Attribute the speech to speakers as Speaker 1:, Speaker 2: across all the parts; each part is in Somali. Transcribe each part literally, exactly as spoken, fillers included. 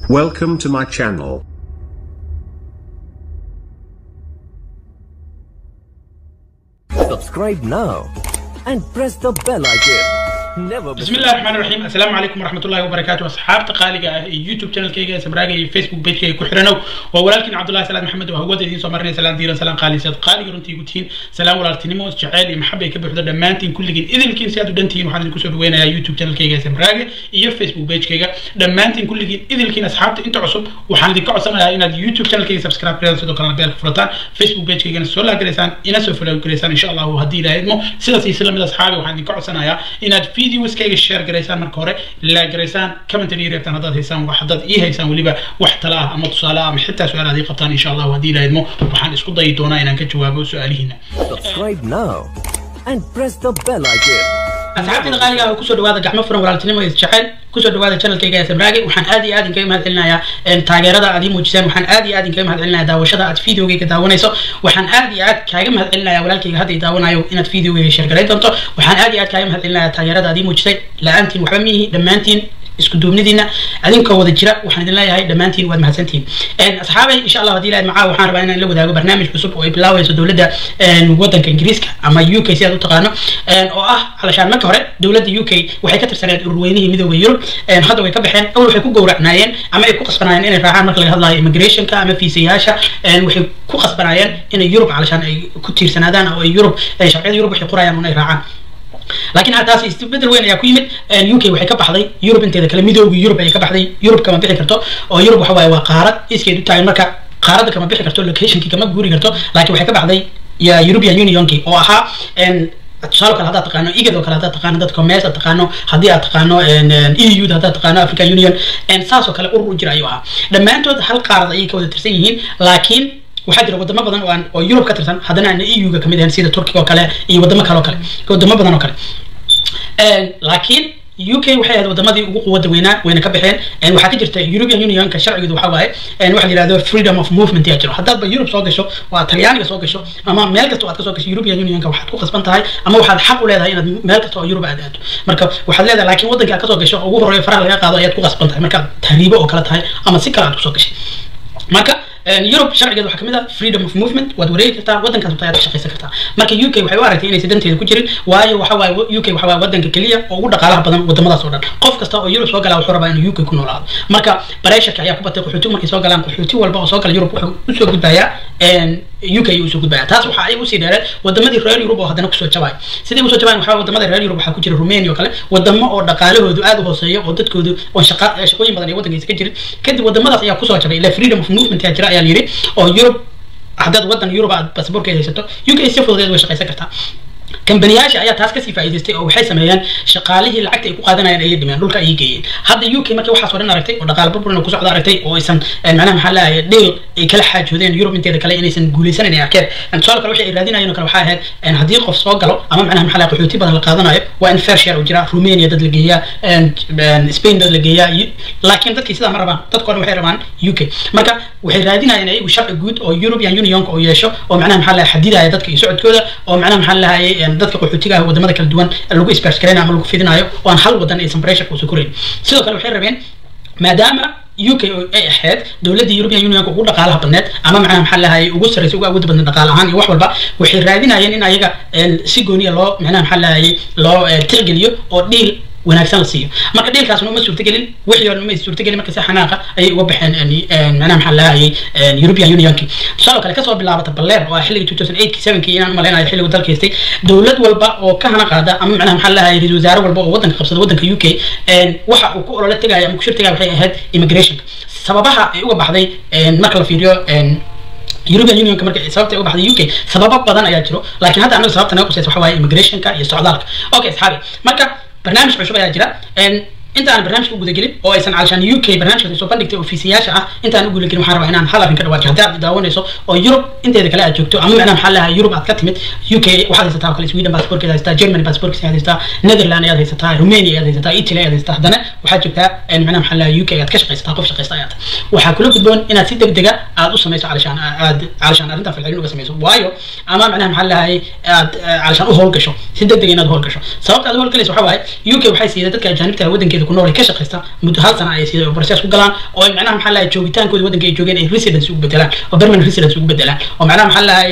Speaker 1: Welcome to my channel.
Speaker 2: Subscribe now and press the bell icon. Never
Speaker 3: بسم الله الرحمن الرحيم. السلام عليكم ورحمة الله وبركاته. أصحاب تقاليق يوتيوب channel كيجا سبراقي فيسبوك بيج كي كحرنو وولكن عبد الله سلام محمد وهو ذي صمرني سلام ديرا سلام قالي سيد قالي رنتي قتين سلام ولا تنمو جعالي محبة كبر حدا دمانتين كل جين إذا كين سيادو دنتين وحنا نكسر وين يا يوتيوب channel كيجا سبراقي يا فيسبوك بيج كيجا دمانتين كل جين إذا كين أصحاب أنت عصب وحنا دي كعصنا هنا يوتيوب channel كيجا سبسكرايب كذا سيدو قناة بيرك فرطان فيسبوك بيج كيجا سولا كريسان إنا سوفلا كريسان إن شاء الله وهدي له إدمو سلسلة سلام الأصحاب وحنا دي كعصنا يا إن فيديوز كيجا شير جريسان مركورة لا جريسان كم تري ريبتان هذا هيسان وحدد إيه هيسان وليبا واحتلاه أما تصالة أم حتى سؤال هذه قبطان إن شاء الله وهدي له إدمو وحن اسكت ضيطونا إن كجوابه سؤالهنا.
Speaker 2: Subscribe now and press the bell icon.
Speaker 3: أصحابتي الغالية وكسر دوادة جحمة فرن ولا تنمو يستحيل كسر دوادة channel كيجا سمراقي وحن آدي آدي كيما هذلنا يا إن تاجرة عادي موجسان وحن آدي آدي كيما هذلنا داوشة فيديو كي كداونا يسو وحن آدي آد كيما هذلنا يا ولكن هذه داونا يو إن فيديو يشارك تنتو وحن آدي آد كيما هذلنا تاجرة عادي موجسان لا أنتين وحميه لما أنتين isku duubnidiina adinka wada jira waxaan idin leeyahay dhamaantiin waad mahadsantiin een asxaabay insha Allah hadii ilaahay macaa waxaan rabaa inaan la wadaago barnaamij cusub oo ay bilaawayso dawladda een wadanka Ingiriiska ama U K si aad u taqaano een oo ah halashaan marka hore dawladda U K waxay ka tirsaneed ururweynihii midowga Yurub een hadda way ka baxeen awal waxay ku gowracnaayeen ama ay ku qasbanaayeen inay raacaan marka laga hadlayo immigrationka ama fiisayaasha een waxay ku qasbanaayeen inay Yurub halashaan ay ku tiirsanaadaan oo ay Yurub sharciyada Yurub waxay qorayaan inay raacaan لكن هذا أساس استبدل وين يا كويمت اليوكي وحكي بحضي يوروب أنت إذا كلام يدوق يوروب هيك بحضي يوروب كمان بيحكي كرتو أو يوروب وحواي وقارة إسكيدو تاعي مركا قارة كمان بيحكي كرتو لوكيشن كي كمان جوري كرتو لكن وحكي بحضي يا يوروبيان يونيون كي أو أها إن تصالح كلا هذا تقانو إيجاد وكلا هذا تقانو هذا كوميرس تقانو هذه تقانو إن إيو هذا تقانو أفريقيا يونيون إن ساسو كلا أورو جرايوها لما أنتوا هالقارة أي كود ترسيين لكن waxaa jira wadamo badan oo aan oo Yurub ka tirsan hadana aan E U ga kamid ahayn sida Turkiga oo kale iyo wadamo kale oo kale wadamo badan oo kale een laakiin U K waxay ahayd wadamadii ugu quwadda weynaa wayna ka baxeen een waxa ka jirta European Union ka sharcigeedu waxa waaye een waxa la yiraahdo freedom of movement yaa jiro haddaad ba Europe soo gasho waa Talyaaniga soo gasho ama meel kasta oo aad ka soo gasho European Union ka waxaad ku qasban tahay ama waxaad xaq u leedahay inaad meel kasta oo Europe aad aado marka waxaad leedahay laakiin wadanka aad ka soo gasho ugu horeeyo faraha laga qaado ayaad ku qasban tahay marka tahriibo oo kala tahay ama si kale aad ku soo gashay marka Europe sharcigeedu waxa kamid ah freedom of movement wad wareegi kartaa wadankaas utaad ka shaqeysan kartaa marka U K waxay u aragtay inay sidanteeda ku jirin waayo waxa waay U K waxa waay wadanka kaliya oo ugu dhaqaalaha badan wadamadaas oo dhan qof kasta oo Europe soo galaa wuxuu rabaa inuu U K ku noolaado marka bareeshaka ayaa ku batay qaxooti markay soo galaan qaxooti walba oo soo gala Europe wuxuu u soo gudbayaa een U K uu soo gudbayaa taas waxa ay u sii dheereen wadamadii reer Europe oo hadana ku soo jabay sidii u soo jabaan waxa wadamada reer Europe waxa ku jira Romania oo kale wadamo oo dhaqaalahoodu aad u hooseeyo oo dadkoodu oo shaqa shaqooyin badan ay wadankiisa ka jirin kadib wadamadaas ayaa ku soo jabay ila freedom of movement yaa jira ayaa yiri oo Europe haddaad wadan Europe aad baasaboorkeeda haysato U K si fududeed way shaqaysan kartaa كمبنياش أيها تاسك سيفا إذا أو حيث ميان شقاله العقد يكون قادنا أي دميان دول كأي جيين هذا يو كي ما كي واحد صورنا ركتي ودقال بربنا نكوس على ركتي أو إنسان معناه محلا ديل كل حاجة هذين يوروب من تيدا كلا إنسان قولي سنة يعني أكيد أن صار كل واحد إرادينا ينو كل واحد أن هديق في صاق قالوا أمام معناه محلا قحوتي بدل القادنا وإن فرشير وجرا رومانيا ضد الجيا أن إسبان ضد الجيا لكن ضد كيسلا مرة بان ضد كل واحد رمان يو كي مركا وإرادينا يعني وشرع جود أو يوروبيان يونيون أو يشو أو معناه محلا حديدة ضد كي يسعد كذا أو معناه محلا هي ضد قحوتي wadamada kala duwan lagu isbaars gareynaa ama lagu fidinayo oo aan hal wadan aysan pressure ku soo korin sidoo kale waxay rabeen maadaama U K ay ahayd dawladda European Union ugu dhaqaalaha badneed ama macnaha maxaa lahaay ugu sarreeyay ugu awood badan dhaqaale ahaan iyo wax walba waxay raadinayeen in ayaga si gooniya loo macnaha maxaa lahaay loo tixgeliyo oo deal wanaagsan la siiyo marka deelkaas ma suurtagelin wixii oo ma suurtagelin marka si xanaaqa ay uga baxeen macnaha maxaa lahaay European Union ki sidoo kale ka soo bilaabata Baleer oo xilliga two thousand eight seven ki inaan maleynayo xilliga dalka haystay dawlad walba oo ka hana qaada ama macnaha maxaa lahaay ra'iisul wasaare walba oo wadanka qabsada wadanka U K waxa uu ku olole tagay ama ku shirtiga waxay ahayd immigration sababaha ay uga baxday marka la fiiriyo European Union ka markay sababtay u baxday U K sababo badan ayaa jiro laakiin hadda anagu sababtana ku waxa waaye immigration ka iyo socdaalka okay asxaabi marka برنامج عشوب يا جرا إن أنت عن برنامج كوجود جلب أو إنسان علشان يو كي برنامج كده سوبر دكتور أوفيسياش آه أنت أنا أقول لك إنه حرب هنا حلا في كده واجه ده داون يسو أو يوروب أنت إذا كلا أجوكتو أما أنا محلها يوروب أتكلمت يو كي واحد يستطيع كل سويدن باسبور كده يستطيع جيرماني باسبور كده يستطيع نيدرلاند يده يستطيع رومانيا يده يستطيع إيطاليا يده يستطيع هذا واحد جبتها إن أنا محلها يو كي أتكشف يستطيع قف شقيس طيات وحكلوا بدون إن تسيد دقيقة أدوس سميسو علشان أد علشان أنت في العلم بس سميسو وايو أما معناها محلها هي علشان أهول كشو سيد دقيقة أهول كشو سبب أهول كله سو حواي يو كي وحي سيدتك جانبتها ودن كده wadankeeda ku nool ay ka shaqeysta muddo hal sana ay sidoo process ku galaan oo ay macnaha maxaa la joogitaankooda wadanka ay joogeen ay residence ugu bedelaan oo permanent residence ugu bedelaan oo macnaha maxaa la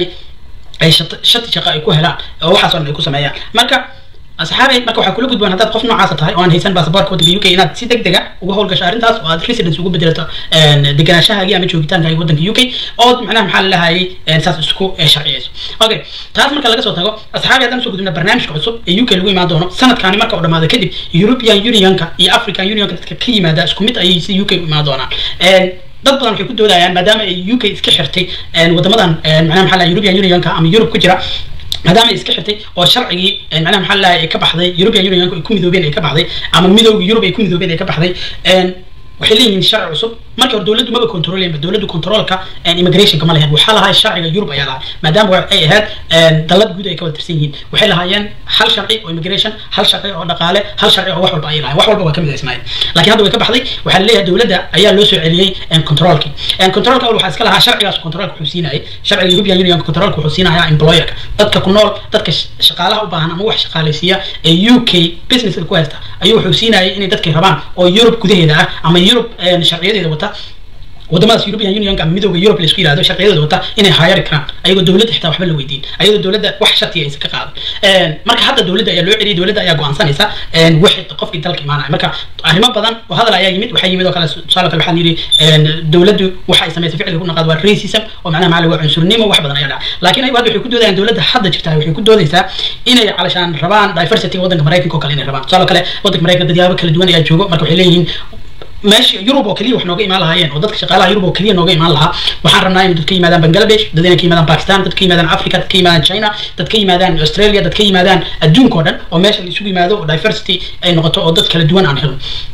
Speaker 3: ay shati shaqo ay ku helaan oo waxaas oo ay ku sameeyaan marka asxaabay marka waxa kula gudbaan hadaad qof noocaas tahay oo aan haysan baasaboorka wadanka U K inaad si degdeg ah uga howlgasho arrintaas oo aad residence ugu bedelato deganaanshahaagii ama joogitaankaaga wadanka U K oo macnaha maxaa la lahaayay saas isku sharciyeyso okay taas marka laga soo tago asxaabay haddaan soo gudbina barnaamijka cusub ee U K lagu imaan doono sanadkaani marka uu dhamaado kadib European Unionka iyo African Unionka dadka ka yimaada isku mid ayay si U K u imaan doonaan dad badan waxay ku doodayaan maadaama ay U K iska xirtay wadamadan macnaha maxaa la European Unionka ama Europe ku jira maadaama iska xirtay oo sharcigii macnaha maxaa la ka baxday European Unionka ay ku midoobeen ay ka baxday ama midowga Europe ay ku midoobeen ay ka baxday waxay leeyihiin sharci cusub marka hore dawladdu maba controlleen dawladdu controlka immigration kama lahayn waxa lahaa sharciga Europe ayaa lahaa maadaama ay ahayd dalad guud ay ka wada tirsan yihiin waxay lahaayeen hal sharci oo immigration hal sharci oo dhaqaale hal sharci oo wax walba ay lahaayeen wax walba waa ka mid ismaayeen laakiin hadda way ka baxday waxa leeyahay dawladda ayaa loo soo celiyay controlki controlka waxa iska lahaa sharcigaas controlka wuxuu siinayay sharciga European Union controlka wuxuu siinayaa employerka dadka ku nool dadka shaqaalaha u baahan ama wax shaqaaleysiya ee U K business ku haysta ayuu wuxuu siinayay inay dadka rabaan oo Europe gudaheeda ah ama Europe sharciyadeeda wata wadamada European Union ka midowga Europe la isku yiraahdo sharciyadeeda wata inay hayar karaan ayagoo dawladda xitaa waxba la weydiin ayagoo dawladda wax sharti ay ka qaadan een marka hadda dawladda ayaa loo celiyay dawladda ayaa go'aansanaysa een wixii qofkii dalka imaanaya marka arrimo badan oo hadal ayaa yimid waxa yimid oo kale su'aalo kale waxaan yiri een dawladdu waxa ay sameysay ficil ku naqad waa racism oo macnaha macallin waa cunsurnimo wax badan ayaa dhacay laakiin ay waxay ku doodayaan dawladda hadda jirta waxay ku doodaysaa inay calashaan rabaan diversity wadanka Mareykanka oo kale inay rabaan su'aalo kale wadanka Mareykanka dadyaabo kala duwan ayaa joogo marka waxay leeyihiin ماشي يوروب وكليه وحنا نوجي مالها يعني ودتك شغالة يوروب وكليه نوجي مالها وحنا إن تتكلم مدان بنغلاديش تدينا كي مدان باكستان تتكلم مدان أفريقيا تتكلم مدان تشاينا تتكلم مدان أستراليا تتكلم مدان الدون كودن وماشي اللي يسوي ماذا diversity أي نقطة ودتك الدون عنهم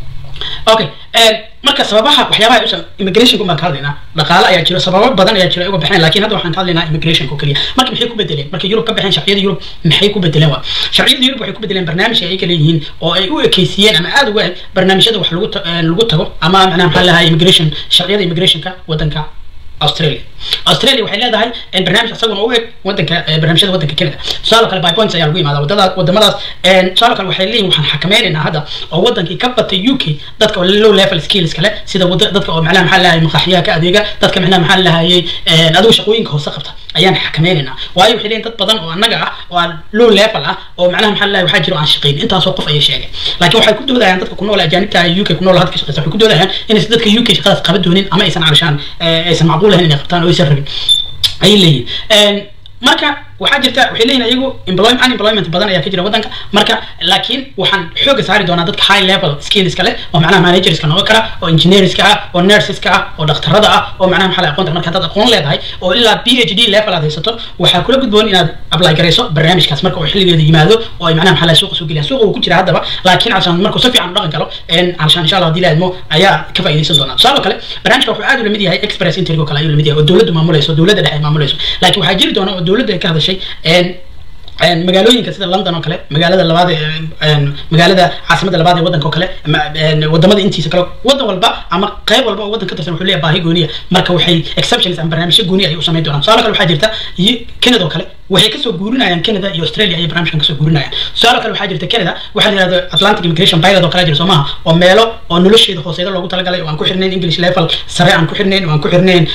Speaker 3: أوكي marka sababaha waxyaabaha ay u sameeyay immigration kuma ka hadlayna dhaqaale ayaa jira sababo badan ayaa jira uga baxeen laakiin hadda waxaan ka hadlaynaa immigration ko kaliya marka maxay ku bedeleen marka Europe ka baxeen sharciyada Europe maxay ku bedeleen waa sharciyada Europe waxay ku bedeleen barnaamij ay kala yihiin oo ay u ekeysiyeen ama aad uga barnaamijyada wax lagu lagu tago ama macnaha maxaa lahaa immigration sharciyada immigration ka wadanka Australia Australia waxay leedahay in barnaamij asaguna u eg wadanka barnaamijyada wadanka Canada su'aalo kale by points ayaa lagu yimaada wadada wadamadaas een su'aalo kale waxay leeyihiin waxaan xakameynaa hadda oo wadankii ka batay U K dadka oo low level skills kale sida dadka oo macnaha maxaa lahaayay maqaxiyaha ka adeega dadka macnaha maxaa lahaayay een adigu shaqooyinka hoose qabta ayaan xakameynaa waayo waxay leeyihiin dad badan oo annaga ah oo low level ah oo macnaha maxaa lahaayay waxa jiro aan shaqeyn intaas oo qof ay sheegay laakiin waxay ku doodayaan dadka ku nool ajaanibta U K ku nool hadda shaqeysa waxay ku doodayaan in dadka U K shaqadaas qaban doonin ama aysan arshaan aysan macquul ahayn inay qabtaan oo aysan rabin ay leeyihiin een marka waxa jirta waxay leeyihiin ayagu employment unemployment badan ayaa ka jira wadanka marka laakiin waxaan xoog saari doonaa dadka high level skills kale oo macnaha managers ka noqon kara oo engineers ka ah oo nurses ka ah oo dhakhtarada ah oo macnaha maxaa la aqoonta marka dad aqoon leedahay oo ilaa PhD level aad haysato waxa kula gudboon inaad apply gareyso barnaamijkaas marka uu xilligeeda yimaado oo ay macnaha maxaa la suuq soo geliyaan suuqa uu ku jira haddaba laakiin cashan markuu si fiican u dhaqan galo een cashan insha Allah hadii la idmo ayaa ka faa'iideysan doonaa sabab kale barnaamijka wuxuu aad u lamid yahay express entry oo kale ayuu lamid yahay oo dawladdu maamulayso dawladda dhexe maamulayso laakiin waxa jiri doona oo dawladdu ay ka hadashay een een magaalooyinka sida London oo kale magaalada labaad ee magaalada caasimada labaad ee wadanka oo kale wadamada intiisa kale wadan walba ama qayb walba oo wadan ka tirsan wuxuu leeyahay baahi gooniya marka waxay exceptions ama barnaamijyo gooniya ay u sameeyaan doonaan su'aalo kale waxa jirta Canada oo kale waxay ka soo guurinayaan Canada iyo Australia ay barnaamijkan ka soo guurinayaan su'aalo kale waxa jirta Canada waxa la yiraahdo Atlantic Immigration Pilot oo kale jira Soomaha oo meelo oo nolosheeda hooseeda loogu talagalay oo aan ku xirnayn English level sare aan ku xirnayn oo aan ku xirnayn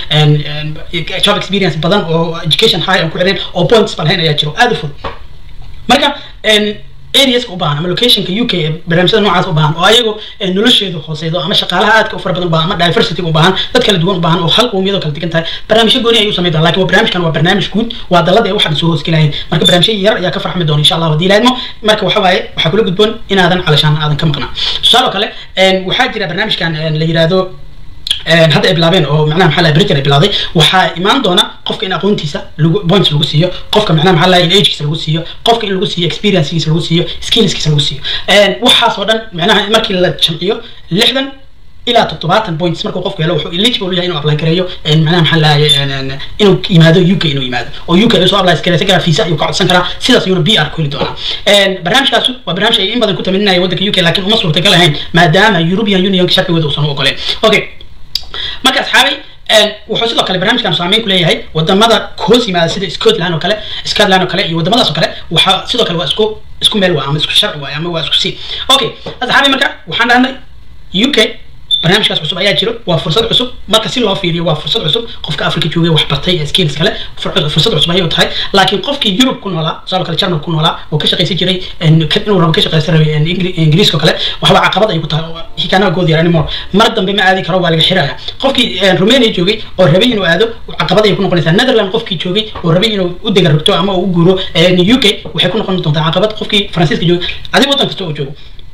Speaker 3: job experience badan oo education high aan ku xirnayn oo points balayn ayaa jiro aad u fudud marka een areas u baahan ama location ka U K barnaamijyada noocaas u baahan oo ayagu nolosheedu hooseedo ama shaqaalaha aadka u fara badan baa ama diversity u baahan dad kala duwan u baahan oo hal qoomiyad kala degan tahay barnaamijyo gooni ay u sameeyaan laakiin barnaamijkan waa barnaamij guud waa dalada ay waxa soo hoos galayeen marka barnaamijyo yar ayaa ka farxmi doona insha Allah hadii laadmo marka waxa waaye waxa kula gudboon inaadan calashaan aadan ka maqnaa su'aalo kale een waxa jira barnaamijkan la yiraahdo هذا إبلابين أو معناه محل بريتر إبلادي وحا إيمان دونا قفك إن أقونتيسا بوينتس لغو سيو قفك معناه محل إن إيجكس لغو سيو قفك إن لغو سيو إكسبيرينسيس لغو سيو سكيلسكس لغو سيو وحا صدن معناها مركي لجمعيو لحدا إلى تطبيقات بوينتس مركو قفك لو حو اللي تقولوا إنه أبلاي كريو إن معناه محل إنه يمادو يوكي إنه يمادو أو يوكي لسه أبلاي كريو تكرا فيسا يقعد سنكرا سيدا سيونو بي آر كل دونا برنامج كاسو وبرنامج إن بدن كنت مننا يودك يوكي لكن مصر تكلا هين ما دام يوروبيان يونيون شكل ودوسانو أوكي أوكي marka asxaabay wuxuu sidoo kale barnaamijkan saameyn ku leeyahay wadamada hoos yimaada sida Scotland oo kale Scotland oo kale iyo wadamadaas oo kale waxa sidoo kale waa isku isku meel waa ama isku sharci waa ama waa isku si okay asxaabi marka waxaan dhahnay U K barnaamijkaas cusub ayaa jiro waa fursad cusub marka si loo fiiriyo waa fursad cusub qofka Afrika joogay wax bartay skills kale fursad cusub ayay tahay laakiin qofkii Europe ku noolaa sidoo kale Germany ku noolaa oo ka shaqeysan jiray inuu rabo ka shaqeysan rabay Ingiriiska kale waxa caqabad ay ku tahay hikana good yar anymore mar dambe ma aadi karo waa laga xirayaa qofkii Romania joogay oo rabay inuu aado caqabad ay ku noqonaysaa Netherlands qofkii joogay oo rabay inuu u degan rabto ama uu guuro U K waxay ku noqon doontaa caqabad qofkii Faransiiska joogay adiga wadan kasta oo joogo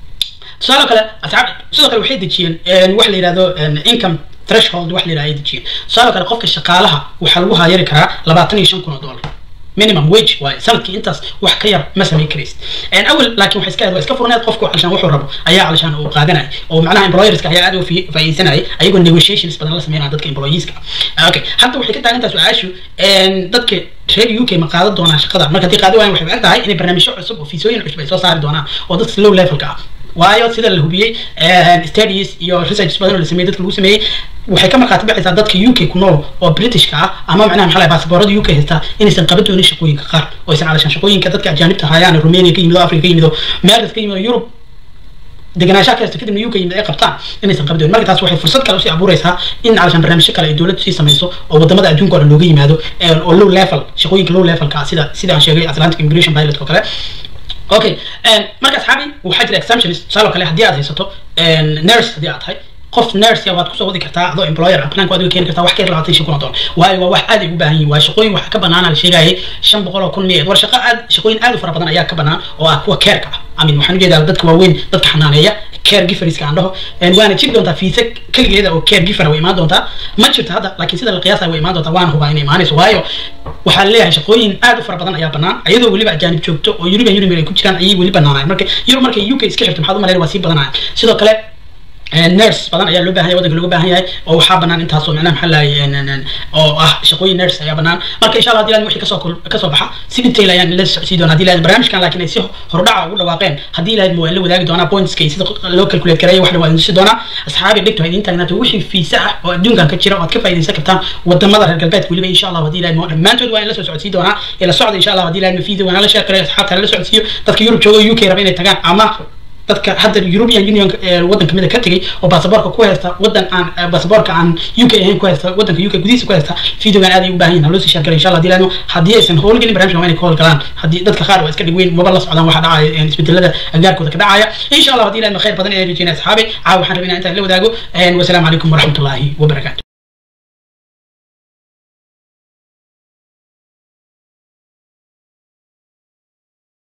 Speaker 3: sidoo kale asxaab sidoo kale waxay dejiyeen wax la yiraahdo income threshold wax la yiraahdo dejiyeen sidoo kale qofka shaqaalaha waxa lagu haayari karaa labaatan iyo shan kun oo dollar minimum wage waay sanadkii intaas wax ka yar ma sameyn karaysid een awal laakiin waxa iska iska furneed qofku alshan wuxuu rabo ayaa alshan uu qaadanay oo macnaha employerska ayaa aad u faa'iideysanay ayagoo negotiations badan la sameeyay dadka employeeska okay hadda waxay ka taagan tahay su'aashu een dadka reer U K ma qaadan doonaan shaqada marka tii qaadi waayeen waxay u egtahay inay barnaamijyo cusub oo fiisooyin cusub ay soo saari doonaan oo dadka low level ka ah waayo sida la hubiyay studies iyo research badan oo la sameeyay dadka lagu sameeyay waxay ka marqaati bixaysaa dadka U K ku nool oo British ka ah ama macnaha maxay baasaboorada U K haysta inaysan qaban doonin shaqooyinka qaar oo aysan calashan shaqooyinka dadka ajaanibta hayaan Romania ka yimid Afrika ka yimid meel ka yimid Europe deganaanshaha kasta kadibna U K yimid ay qabtaan inaysan qaban doonin marka taas waxay fursad kale u sii abuuraysaa in calashan barnaamijyo kale ay dawladdu sii samayso oo wadamada adduunka oo dhan looga yimaado oo low level shaqooyinka low level ka sida sida aan sheegay Atlantic Immigration Pilot oo kale okay marka asxaabi waxa jira exemptions salo kale hadii aad haysato nurse hadii aad tahay qof nurse ya waad ku soo wadi kartaa adoo employer ah plan ku adiga keen kartaa wax ka yar labaatan kun oo dollar waayo waa wax aad ay u baahan yihiin waa shaqooyin wax ka banaan la sheegay shan boqol oo kun miya war shaqo aad shaqooyin aad u fara badan ayaa ka banaan oo ah kuwa care ka ah amin waxaan jeedaa dadka waaweyn dadka xanaaneeya caregivers ka andho en waana jiri doontaa fiisa kaligeeda oo caregiver way imaan doontaa ma jirto hadda laakiin sida la qiyaasay way imaan doontaa waan hubaa inay imaanayso waayo waxaa leeyahay shaqooyin aad u fara badan ayaa banaan ayadoo waliba ajaanib joogto oo European Union ay ku jiraan ayay wali banaanay marka Europe marka U K iska xirto maxaad u maleeyay waa si badanaa sidoo kale nurse badan ayaa loo baahan yahay wadanka looga baahan yahay oo waxa banaan intaas oo macnaha maxaa laayeen oo ah shaqooyin nurse ayaa banaan marka insha Allah hadii aan wixii ka soo ka soo baxa si detail ayaan la socodsiin doonaa hadii la barnaamijkan laakiin ay si hordhaca ugu dhawaaqeen hadii la la wadaagi doonaa points kay sida loo calculate kareeyo wax la wadaagi doonaa asxaabi dhigto idin taagnato wixii fiisa ah oo adduunkan ka jira oo aad ka faa'iideysan kartaan wadamada reer galbeedka waliba insha Allah hadii la dhamaantood waa in la soo socodsiin doonaa ila socod insha Allah hadii la fiidiyo wana la share kareeyo asxaabta la socodsiyo dadka Europe jooga U K raba inay tagaan ama dadka hadda European Union wadan kamid ka tagay oo baasaboorka ku haysta wadan aan baasaboorka aan U K ahayn ku haysta wadanka U K gudihiisa ku haysta fiidiyogan aad ay u baahan yihiin loo sii share insha Allah dilaano hadii aysan howl gelin barnaamijka waa inay call galaan hadii dadka qaar waa iska dhigweyn maba la socdaan waxa dhacaya isbedelada agaarkooda ka dhacaya insha Allah hadii la khayr badan ee rajayna asxaabi caaw waxaan rabinaa inta la wadaago wa salaamu calaykum wa rahmatullahi wa barakaatuh